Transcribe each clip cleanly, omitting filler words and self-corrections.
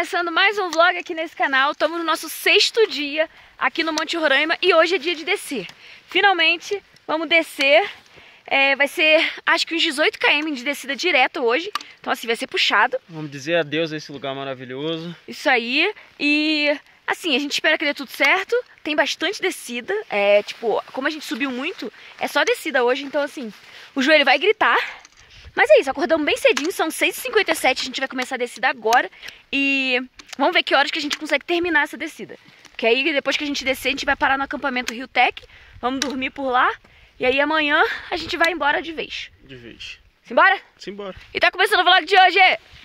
começando mais um vlog aqui nesse canal. Estamos no nosso 6º dia aqui no Monte Roraima e hoje é dia de descer. Finalmente vamos descer. Vai ser acho que uns 18 km de descida direto hoje. Então assim, vai ser puxado. Vamos dizer adeus a esse lugar maravilhoso. Isso aí. E assim, a gente espera que dê tudo certo. Tem bastante descida. Tipo, como a gente subiu muito, é só descida hoje. Então assim, o joelho vai gritar. Mas é isso, acordamos bem cedinho, são 6h57, a gente vai começar a descida agora. E vamos ver que horas que a gente consegue terminar essa descida. Porque aí depois que a gente descer, a gente vai parar no acampamento Rio Tec. Vamos dormir por lá. E aí amanhã a gente vai embora de vez. De vez. Simbora? Simbora. E tá começando o vlog de hoje!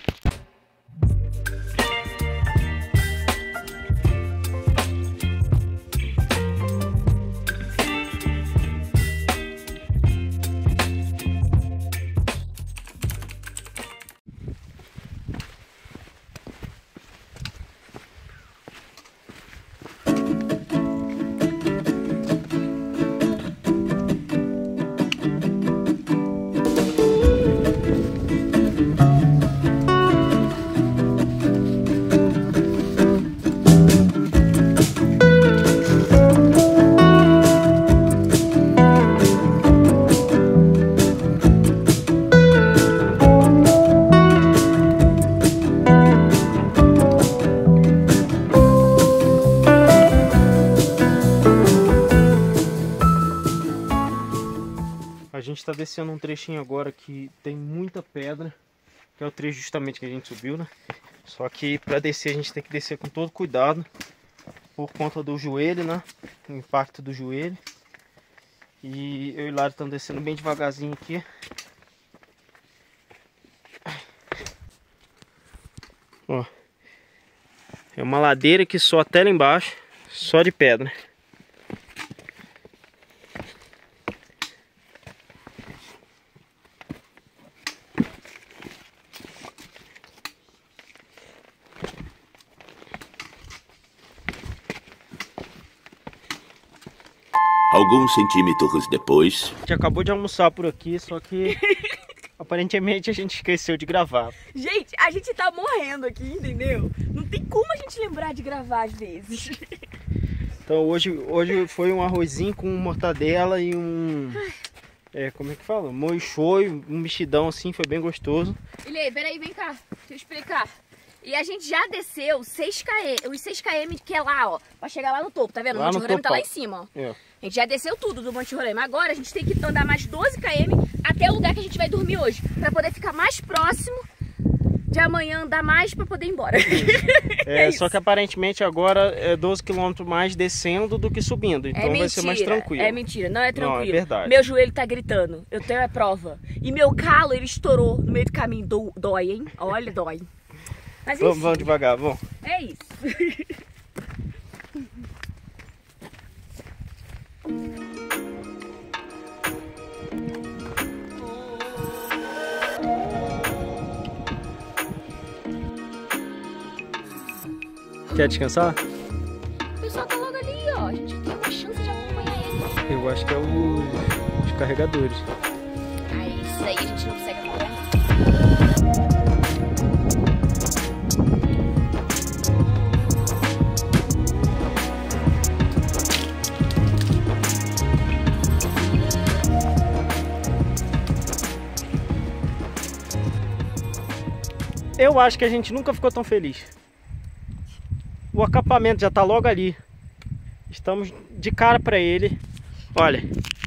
A gente tá descendo um trechinho agora que tem muita pedra, que é o trecho justamente que a gente subiu, né? Só que para descer a gente tem que descer com todo cuidado, por conta do joelho, né? O impacto do joelho. E eu e o Hilário estamos descendo bem devagarzinho aqui. Ó, é uma ladeira que só até lá embaixo, só de pedra. Alguns centímetros depois... A gente acabou de almoçar por aqui, só que aparentemente a gente esqueceu de gravar. Gente, a gente tá morrendo aqui, entendeu? Não tem como a gente lembrar de gravar às vezes. Então hoje foi um arrozinho com mortadela e um... como é que fala? Molho shoyu, um mexidão assim, foi bem gostoso. Ilê, peraí, vem cá, deixa eu explicar. E a gente já desceu 6 km, os 6 km que é lá, ó, pra chegar lá no topo, tá vendo? O Monte Roraima tá lá em cima, ó. É. A gente já desceu tudo do Monte Roraima. Agora a gente tem que andar mais 12 km até o lugar que a gente vai dormir hoje, pra poder ficar mais próximo de amanhã, andar mais pra poder ir embora. Só que aparentemente agora é 12 km mais descendo do que subindo, então vai ser mais tranquilo. É mentira, não é tranquilo. Não, é verdade. Meu joelho tá gritando, eu tenho a prova. E meu calo, ele estourou no meio do caminho, dói, hein? Olha, dói. Mas vamos devagar, vamos. É isso. Quer descansar? O pessoal tá logo ali, ó. A gente tem uma chance de acompanhar ele. Eu acho que é os carregadores. Aí, isso aí a gente não consegue acompanhar. Eu acho que a gente nunca ficou tão feliz. O acampamento já tá logo ali. Estamos de cara para ele. Olha.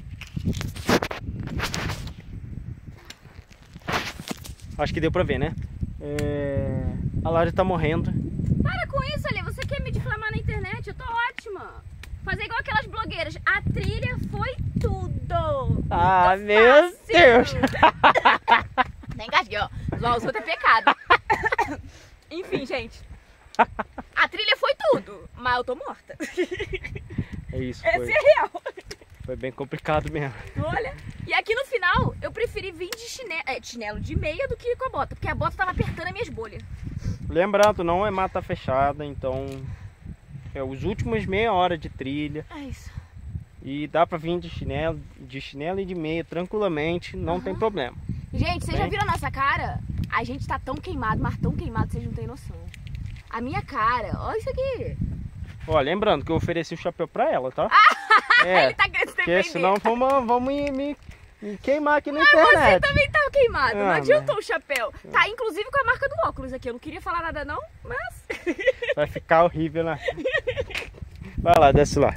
Acho que deu pra ver, né? A Lara tá morrendo. Para com isso, Ali. Você quer me difamar na internet? Eu tô ótima. Fazer igual aquelas blogueiras. A trilha foi tudo. Ah, Muito meu fácil. Deus. Nem engasguei, ó. Zoar os outros é pecado. Enfim, gente. A trilha foi tudo, mas eu tô morta. É isso, Essa é real. Foi bem complicado mesmo. Olha. E aqui no final, eu preferi vir de chinelo de meia do que com a bota, porque a bota tava apertando as minhas bolhas. Lembrando, não é mata fechada, então é os últimos meia hora de trilha. É isso. E dá pra vir de chinelo e de meia tranquilamente, não tem problema. Gente, vocês já viram a nossa cara? A gente tá tão queimado, mas tão queimado, vocês não têm noção. A minha cara, olha isso aqui. Ó, lembrando que eu ofereci o chapéu pra ela, tá? Ele tá querendo se Porque defender. senão vamos me queimar aqui na Você internet. também tava queimado, não Ah, adiantou o chapéu. Tá, inclusive com a marca do óculos aqui. Eu não queria falar nada não, mas... Vai ficar horrível, né? Vai lá, desce lá.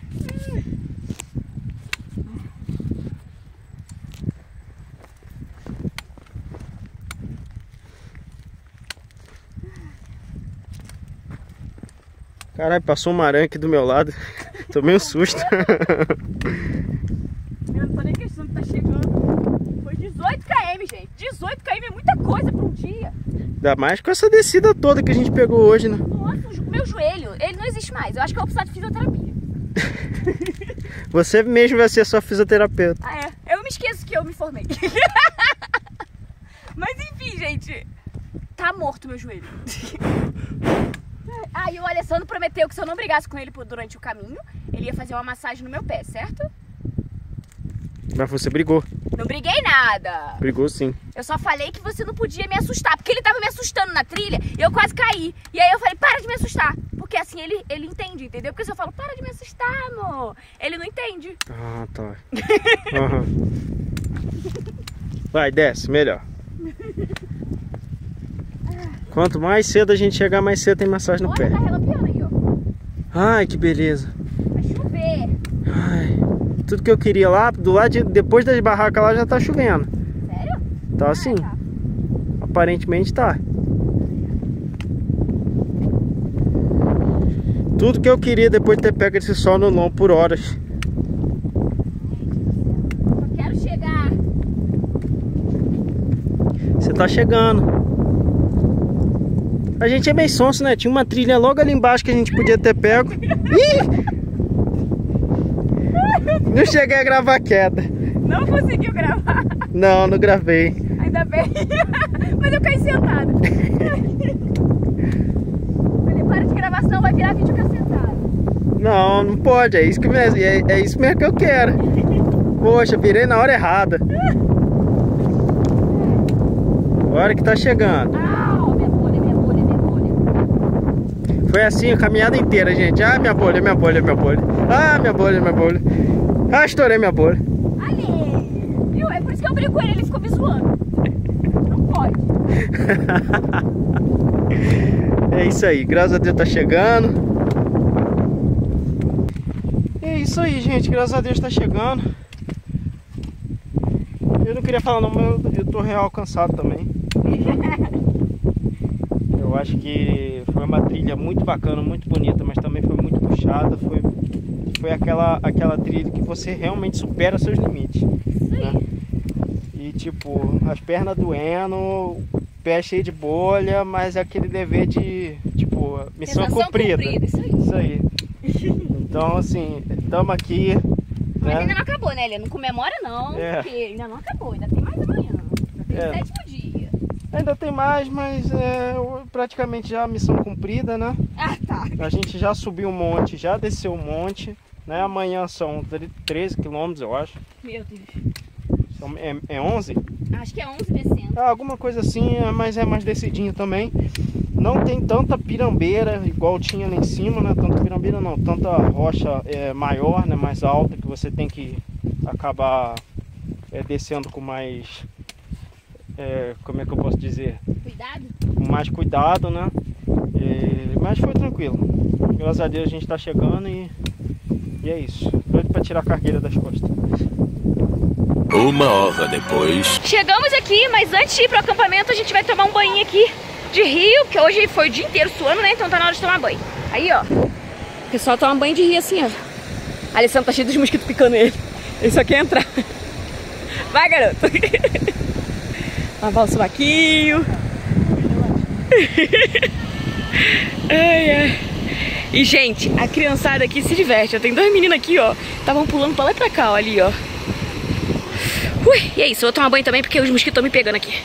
Caralho, passou uma aranha aqui do meu lado. Tomei um susto. Eu não tô nem questionando que tá chegando. Foi 18 km, gente. 18 km é muita coisa pra um dia. Ainda mais com essa descida toda que a gente pegou hoje, né? Nossa, o meu joelho, ele não existe mais. Eu acho que eu vou precisar de fisioterapia. Você mesmo vai ser sua fisioterapeuta. Ah, é? Eu me esqueço que eu me formei. Mas enfim, gente. Tá morto meu joelho. Ah, e o Alessandro prometeu que se eu não brigasse com ele durante o caminho, ele ia fazer uma massagem no meu pé, certo? Mas você brigou. Não briguei nada. Brigou sim. Eu só falei que você não podia me assustar, porque ele tava me assustando na trilha e eu quase caí. E aí eu falei, para de me assustar. Porque assim ele entende, entendeu? Porque se eu falo, para de me assustar, amor, ele não entende. Ah, tá. Uhum. Vai, desce, melhor. Quanto mais cedo a gente chegar, mais cedo tem massagem no Olha, pé. tá relampeando aí, ó. Ai, que beleza. Vai chover. Ai, tudo que eu queria lá, do lado depois das barracas lá já tá chovendo. Sério? Tá assim. Tá. Aparentemente tá. Tudo que eu queria depois de ter pego esse sol no lombo por horas. Só quero chegar. Você tá chegando. A gente é meio sonso, né? Tinha uma trilha logo ali embaixo que a gente podia ter pego. Ih! Não cheguei a gravar a queda. Não conseguiu gravar. Não, não gravei. Ainda bem. Mas eu caí sentada. Falei, para de gravar, senão vai virar vídeo que eu sentada. Não, não pode. É isso mesmo que eu quero. Poxa, virei na hora errada. Hora que tá chegando. Ah, minha bolha, minha bolha, minha bolha. Foi assim a caminhada inteira, gente. Ah, minha bolha, minha bolha, minha bolha. Ah, minha bolha, minha bolha. Ah, estourei minha bolha. Ali! Viu? É por isso que eu brigo com ele ficou me zoando. Não pode. É isso aí, graças a Deus tá chegando. É isso aí, gente, graças a Deus tá chegando. Eu não queria falar não, mas eu tô real cansado também. Eu acho que foi uma trilha muito bacana, muito bonita, mas também foi muito puxada. Foi aquela trilha que você realmente supera seus limites, né? E tipo, as pernas doendo, pé cheio de bolha, mas é aquele dever de, tipo, missão cumprida. Isso aí. Então, assim, estamos aqui. Mas né? ainda não acabou, né? Ele não comemora não, porque ainda não acabou, ainda tem mais amanhã. Ainda tem o 7º dia. Ainda tem mais, mas praticamente já a missão cumprida, né? Ah, tá. A gente já subiu um monte, já desceu um monte, né? Amanhã são 13 quilômetros, eu acho. Meu Deus. É 11? Acho que é 11 descendo. Alguma coisa assim, mas é mais descidinho também. Não tem tanta pirambeira igual tinha lá em cima, né? Tanta pirambeira não, tanta rocha maior, né? Mais alta, que você tem que acabar descendo com mais... como é que eu posso dizer? Cuidado? Com mais cuidado, né? Mas foi tranquilo. Graças a Deus a gente tá chegando e é isso. Doido pra tirar a cargueira das costas. 1 hora depois. Chegamos aqui, mas antes de ir pro acampamento a gente vai tomar um banho aqui de rio, porque hoje foi o dia inteiro suando, né? Então tá na hora de tomar banho. Aí, ó, o pessoal toma banho de rio assim, ó. A Alessandro tá cheio dos mosquitos picando ele. Ele só quer entrar. Vai, garoto. Lavar o subaquinho. Ai, ai. E, gente, a criançada aqui se diverte. Eu tenho 2 meninos aqui, ó. Estavam pulando pra lá e pra cá, ó, ali, ó. E é isso, eu vou tomar banho também porque os mosquitos estão me pegando aqui.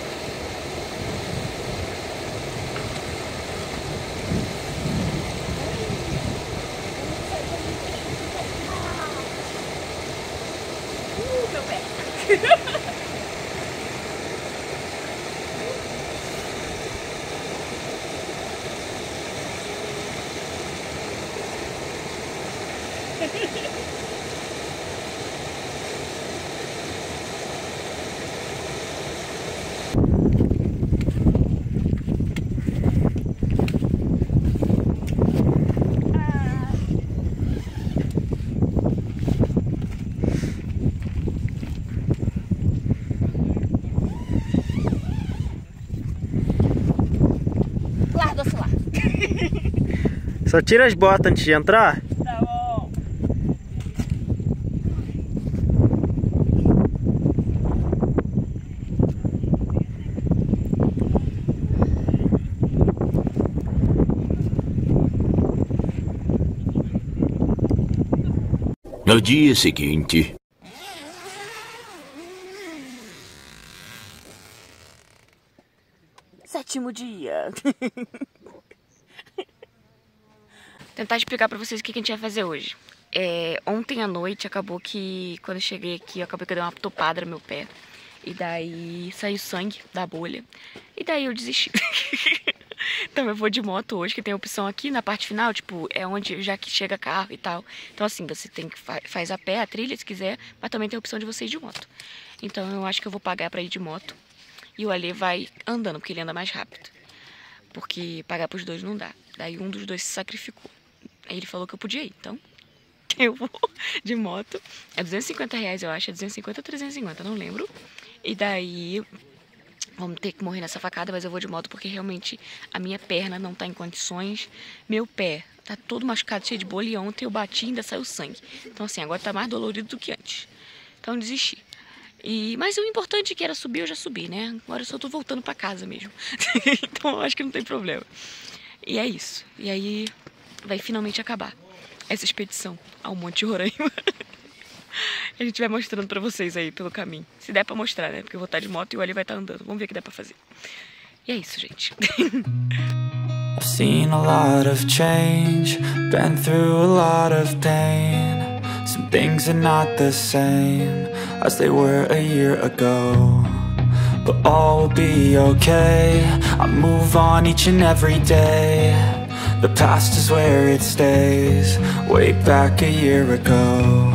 Meu pé. Só tira as botas antes de entrar? Tá bom. No dia seguinte... Sétimo dia. Tentar explicar pra vocês o que a gente vai fazer hoje. Ontem à noite acabou que, quando eu cheguei aqui, eu acabei que eu dei uma topada no meu pé. E daí saiu sangue da bolha. E daí eu desisti. Então eu vou de moto hoje, que tem a opção aqui na parte final, tipo, é onde já que chega carro e tal. Então assim, você tem que faz a pé, a trilha, se quiser, mas também tem a opção de você ir de moto. Então eu acho que eu vou pagar pra ir de moto. E o Ale vai andando, porque ele anda mais rápido. Porque pagar pros dois não dá. Daí um dos dois se sacrificou. Aí ele falou que eu podia ir, então eu vou de moto. É R$250, eu acho, é 250 ou 350, não lembro. E daí vamos ter que morrer nessa facada, mas eu vou de moto porque realmente a minha perna não tá em condições. Meu pé tá todo machucado, cheio de bolha, e ontem eu bati e ainda saiu sangue. Então assim, agora tá mais dolorido do que antes. Então eu desisti. Mas o importante que era subir, eu já subi, né? Agora eu só tô voltando pra casa mesmo. Então eu acho que não tem problema. E é isso. E aí vai finalmente acabar essa expedição ao Monte Roraima. A gente vai mostrando pra vocês aí pelo caminho. Se der pra mostrar, né? Porque eu vou estar de moto e o Ali vai estar andando. Vamos ver o que dá pra fazer. E é isso, gente. I've seen a lot of change, been through a lot of pain. Some things are not the same as they were a year ago, but all will be okay. I move on each and every day. The past is where it stays, way back a year ago.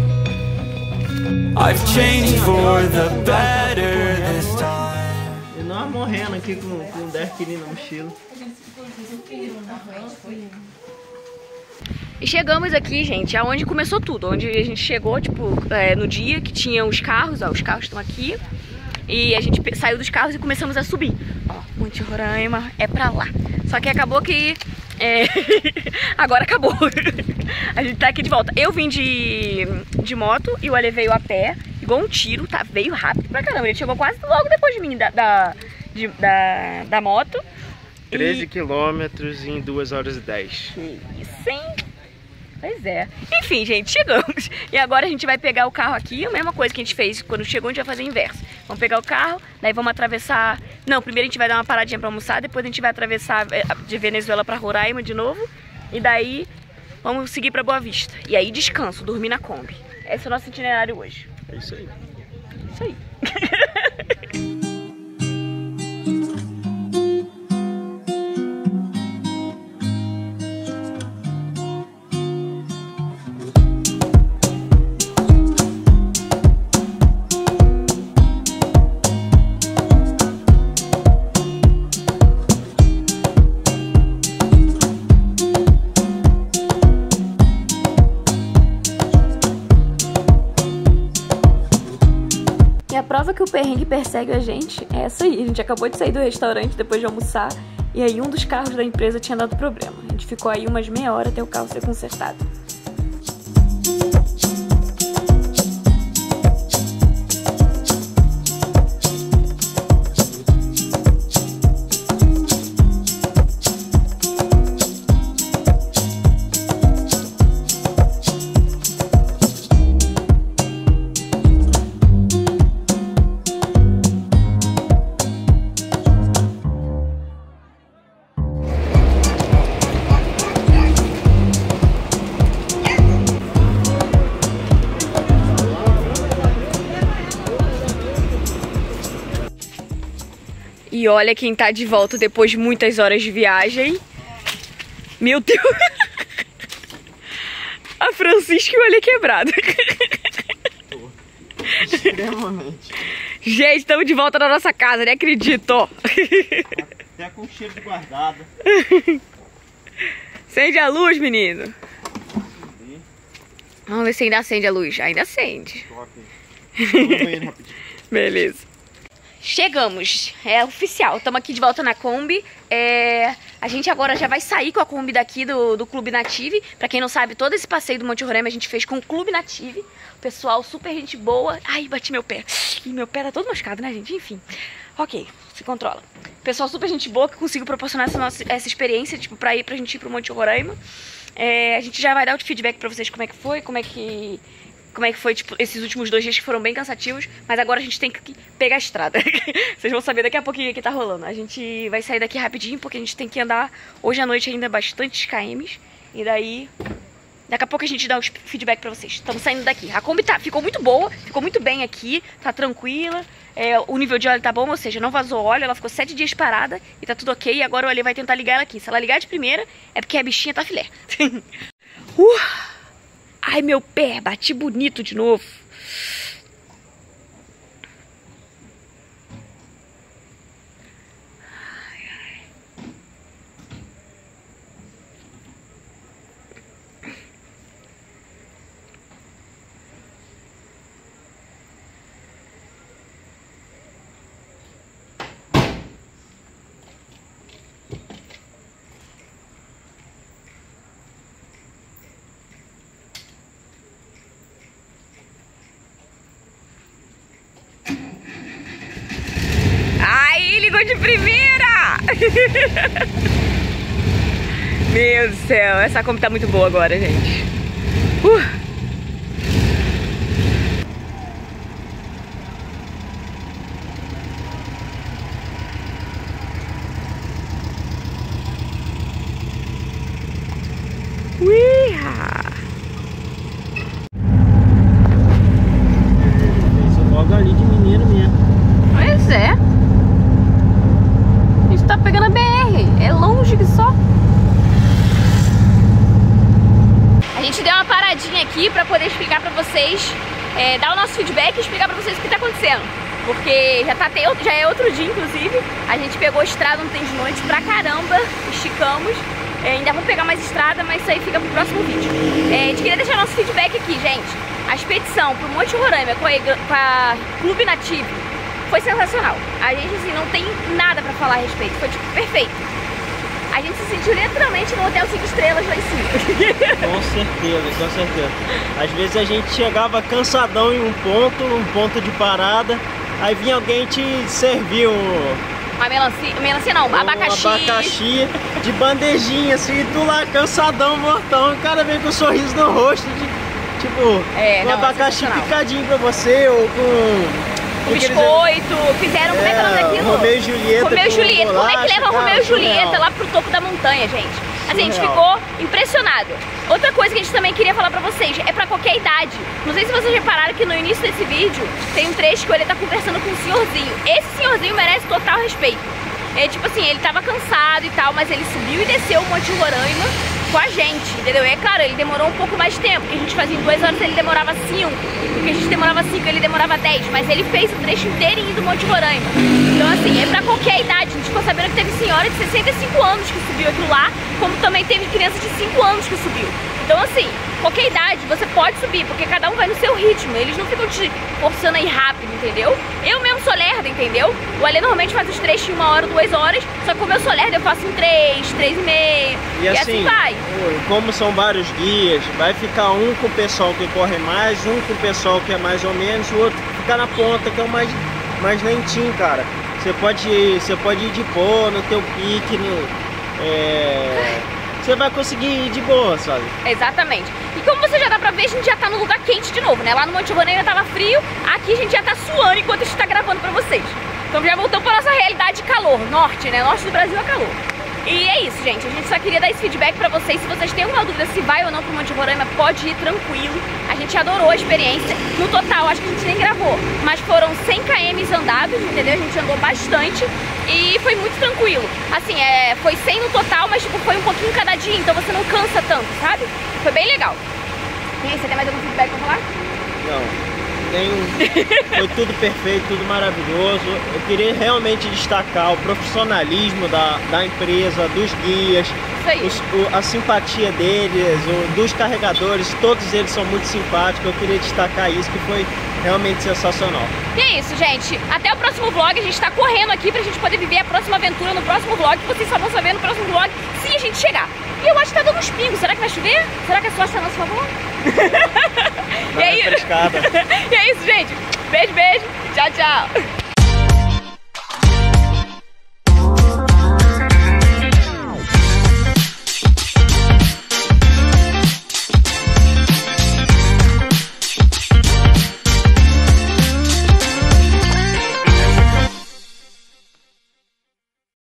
I've changed for the better this time. E nós morrendo aqui com 10 quilos na mochila. E chegamos aqui, gente, aonde começou tudo. Onde a gente chegou, tipo, no dia que tinha os carros, ó, os carros estão aqui. E a gente saiu dos carros e começamos a subir. Ó, Monte Roraima é pra lá. Só que acabou que... agora acabou. A gente tá aqui de volta. Eu vim de moto e o Ale veio a pé, igual um tiro, tá? Veio rápido pra caramba. Ele chegou quase logo depois de mim, da moto. 13 quilômetros em 2 horas e 10. Que isso, hein? Pois é. Enfim, gente, chegamos. E agora a gente vai pegar o carro aqui. A mesma coisa que a gente fez quando chegou, a gente vai fazer o inverso. Vamos pegar o carro, daí vamos atravessar... Não, primeiro a gente vai dar uma paradinha pra almoçar. Depois a gente vai atravessar de Venezuela pra Roraima de novo. E daí vamos seguir pra Boa Vista. E aí descanso, dormir na Kombi. Esse é o nosso itinerário hoje. É isso aí. Isso aí. E a prova que o perrengue persegue a gente é essa aí. A gente acabou de sair do restaurante depois de almoçar e aí um dos carros da empresa tinha dado problema. A gente ficou aí umas meia hora até o carro ser consertado. E olha quem tá de volta depois de muitas horas de viagem. Meu Deus! A Francisca e o olho quebrado. Extremamente. Gente, estamos de volta na nossa casa, nem acredito. Até com cheiro de guardada. Acende a luz, menino. Vamos ver se ainda acende a luz. Ainda acende. Beleza. Chegamos, é oficial, estamos aqui de volta na Kombi. A gente agora já vai sair com a Kombi daqui do Clube Native. Pra quem não sabe, todo esse passeio do Monte Roraima a gente fez com o Clube Native. Pessoal, super gente boa. Ai, bati meu pé. Ih, meu pé tá todo machucado, né, gente? Enfim. Ok, se controla. Pessoal, super gente boa que conseguiu proporcionar essa experiência, tipo, pra gente ir pro Monte Roraima. A gente já vai dar o feedback pra vocês como é que foi, como é que foi, tipo, esses últimos 2 dias que foram bem cansativos. Mas agora a gente tem que pegar a estrada. Vocês vão saber daqui a pouquinho o que tá rolando. A gente vai sair daqui rapidinho, porque a gente tem que andar hoje à noite ainda bastantes kms. E daí, daqui a pouco a gente dá o feedback pra vocês. Estamos saindo daqui. A Kombi ficou muito boa, ficou muito bem aqui, tá tranquila. O nível de óleo tá bom, ou seja, não vazou óleo. Ela ficou 7 dias parada e tá tudo ok. E agora o Ale vai tentar ligar ela aqui. Se ela ligar de primeira, é porque a bichinha tá filé. Ai, meu pé, bati bonito de novo. Ligou de primeira! Meu Deus do céu, essa Kombi tá muito boa agora, gente. Logo ali de menino mesmo. Pois é. Tá pegando a BR, é longe que só. A gente deu uma paradinha aqui pra poder explicar pra vocês, dar o nosso feedback e explicar pra vocês o que tá acontecendo. Porque já é outro dia, inclusive. A gente pegou estrada ontem de noite pra caramba, esticamos. Ainda vamos pegar mais estrada, mas isso aí fica pro próximo vídeo. A gente queria deixar nosso feedback aqui, gente. A expedição pro Monte Roraima com a Clube Native foi sensacional. A gente, assim, não tem nada pra falar a respeito. Foi, tipo, perfeito. A gente se sentiu literalmente no hotel 5 estrelas lá em cima. Com certeza, com certeza. Às vezes a gente chegava cansadão em um ponto de parada. Aí vinha alguém te servir uma melancia não, abacaxi de bandejinha, assim, e tu lá cansadão, mortão. O cara vem com um sorriso no rosto, tipo, um abacaxi picadinho pra você, ou com... O biscoito, fizeram, como é que é o nome daquilo? Romeu e Julieta. Romeu e Julieta, como é que leva Romeu e Julieta lá pro topo da montanha, gente? Assim, a gente ficou impressionado. Outra coisa que a gente também queria falar pra vocês, é pra qualquer idade. Não sei se vocês repararam que no início desse vídeo tem um trecho que ele tá conversando com um senhorzinho. Esse senhorzinho merece total respeito. Tipo assim, ele tava cansado e tal, mas ele subiu e desceu o Monte Roraima com a gente, entendeu? E é claro, ele demorou um pouco mais de tempo, porque a gente fazia em 2 horas, ele demorava 5, porque a gente demorava 5, ele demorava 10, mas ele fez o trecho inteirinho do Monte Roraima. Então assim, é pra qualquer idade. A gente ficou sabendo que teve senhora de 65 anos que subiu aquilo lá, como também teve criança de 5 anos que subiu. Então assim, qualquer idade você pode subir, porque cada um vai no seu ritmo, eles não ficam te forçando a ir rápido, entendeu? Eu mesmo sou lerda, entendeu? O Ale normalmente faz os trechos em 1 hora, 2 horas, só que como eu sou lerda, eu faço em 3, 3,5, e assim vai. Como são vários guias, vai ficar um com o pessoal que corre mais, um com o pessoal que é mais ou menos, o outro fica na ponta, que é o mais lentinho, cara. Você pode ir de boa no teu pique, você vai conseguir ir de boa, sabe? Exatamente. E como você já dá pra ver, a gente já tá no lugar quente de novo, né? Lá no Monte Roraima tava frio, aqui a gente já tá suando enquanto a gente tá gravando pra vocês. Então já voltamos pra nossa realidade de calor, norte, né? Norte do Brasil é calor. E é isso, gente. A gente só queria dar esse feedback pra vocês. Se vocês têm alguma dúvida se vai ou não pro Monte Roraima, pode ir tranquilo. A gente adorou a experiência. No total, acho que a gente nem gravou, mas foram 100 km andados, entendeu? A gente andou bastante e foi muito tranquilo. Assim, foi 100 no total, mas tipo, foi um pouquinho cada dia, então você não cansa tanto, sabe? Foi bem legal. E aí, você tem mais algum feedback pra falar? Não. Foi tudo perfeito, tudo maravilhoso. Eu queria realmente destacar o profissionalismo da empresa, dos guias, a simpatia deles, dos carregadores, todos eles são muito simpáticos. Eu queria destacar isso, que foi realmente sensacional. E é isso, gente. Até o próximo vlog. A gente tá correndo aqui pra gente poder viver a próxima aventura no próximo vlog. Vocês só vão saber no próximo vlog se a gente chegar. E eu acho que tá dando uns pingos. Será que vai chover? Será que a sorte tá a nosso favor? E é isso, gente. Beijo, beijo. Tchau, tchau.